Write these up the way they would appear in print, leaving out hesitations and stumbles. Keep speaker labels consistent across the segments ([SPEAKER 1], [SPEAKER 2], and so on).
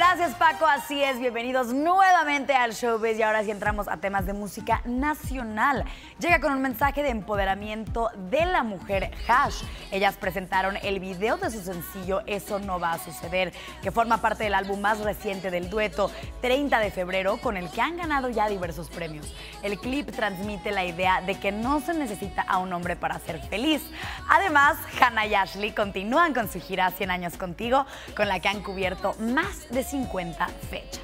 [SPEAKER 1] Gracias, Paco. Así es, bienvenidos nuevamente al Showbiz y ahora sí entramos a temas de música nacional. Llega con un mensaje de empoderamiento de la mujer Hash. Ellas presentaron el video de su sencillo Eso no va a suceder, que forma parte del álbum más reciente del dueto, 30 de febrero, con el que han ganado ya diversos premios. El clip transmite la idea de que no se necesita a un hombre para ser feliz. Además, Hannah y Ashley continúan con su gira 100 años contigo, con la que han cubierto más de 50 fechas.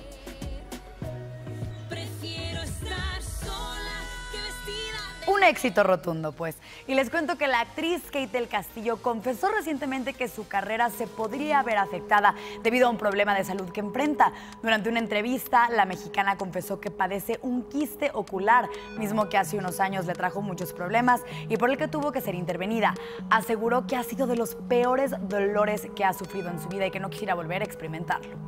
[SPEAKER 1] Un éxito rotundo, pues. Y les cuento que la actriz Kate del Castillo confesó recientemente que su carrera se podría ver afectada debido a un problema de salud que enfrenta. Durante una entrevista, la mexicana confesó que padece un quiste ocular, mismo que hace unos años le trajo muchos problemas y por el que tuvo que ser intervenida. Aseguró que ha sido de los peores dolores que ha sufrido en su vida y que no quisiera volver a experimentarlo.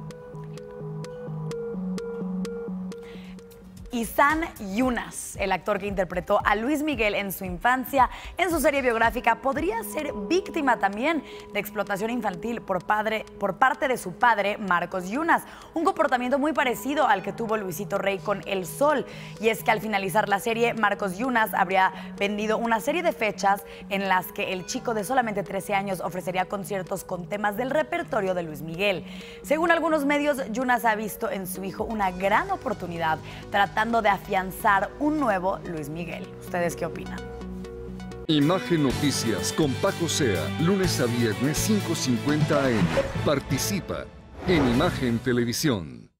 [SPEAKER 1] Ihsahn Younas, el actor que interpretó a Luis Miguel en su infancia, en su serie biográfica, podría ser víctima también de explotación infantil por parte de su padre, Marcos Younas. Un comportamiento muy parecido al que tuvo Luisito Rey con El Sol. Y es que al finalizar la serie, Marcos Younas habría vendido una serie de fechas en las que el chico de solamente 13 años ofrecería conciertos con temas del repertorio de Luis Miguel. Según algunos medios, Younas ha visto en su hijo una gran oportunidad, tratando de afianzar un nuevo Luis Miguel. ¿Ustedes qué opinan?
[SPEAKER 2] Imagen Noticias con Paco Sea, lunes a viernes 5:50 AM. Participa en Imagen Televisión.